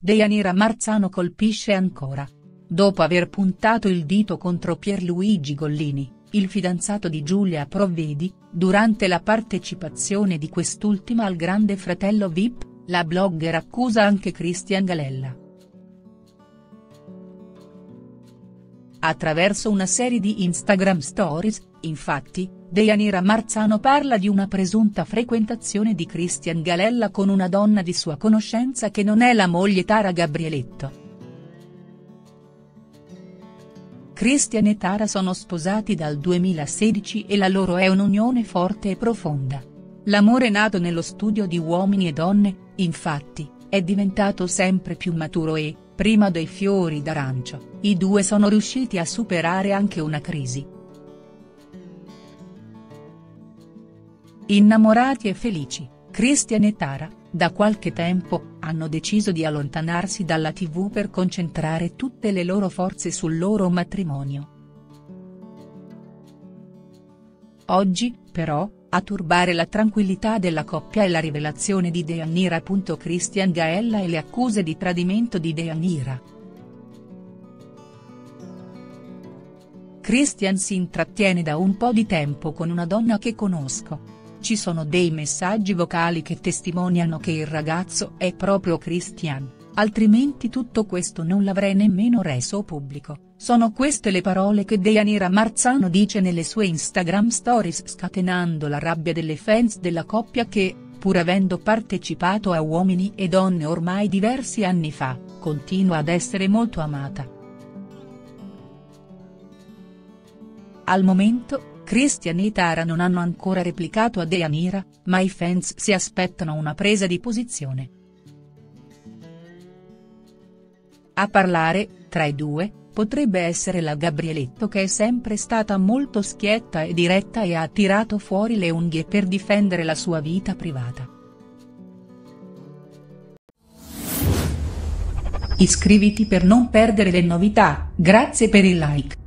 Deianira Marzano colpisce ancora. Dopo aver puntato il dito contro Pierluigi Gollini, il fidanzato di Giulia Provvedi, durante la partecipazione di quest'ultima al Grande Fratello VIP, la blogger accusa anche Christian Galella. Attraverso una serie di Instagram Stories, infatti, Deianira Marzano parla di una presunta frequentazione di Christian Galella con una donna di sua conoscenza che non è la moglie Tara Gabrieletto. Christian e Tara sono sposati dal 2016 e la loro è un'unione forte e profonda. L'amore nato nello studio di Uomini e Donne, infatti, è diventato sempre più maturo e, prima dei fiori d'arancio, i due sono riusciti a superare anche una crisi. Innamorati e felici, Christian e Tara, da qualche tempo, hanno deciso di allontanarsi dalla TV per concentrare tutte le loro forze sul loro matrimonio. Oggi, però, a turbare la tranquillità della coppia è la rivelazione di Deianira. Christian Galella e le accuse di tradimento di Deianira. Christian si intrattiene da un po' di tempo con una donna che conosco. Ci sono dei messaggi vocali che testimoniano che il ragazzo è proprio Christian, altrimenti tutto questo non l'avrei nemmeno reso pubblico. Sono queste le parole che Deianira Marzano dice nelle sue Instagram Stories, scatenando la rabbia delle fans della coppia che, pur avendo partecipato a Uomini e Donne ormai diversi anni fa, continua ad essere molto amata. Al momento, Christian e Tara non hanno ancora replicato a Deianira, ma i fans si aspettano una presa di posizione. A parlare, tra i due, potrebbe essere la Gabrieletto, che è sempre stata molto schietta e diretta e ha tirato fuori le unghie per difendere la sua vita privata. Iscriviti per non perdere le novità, grazie per il like.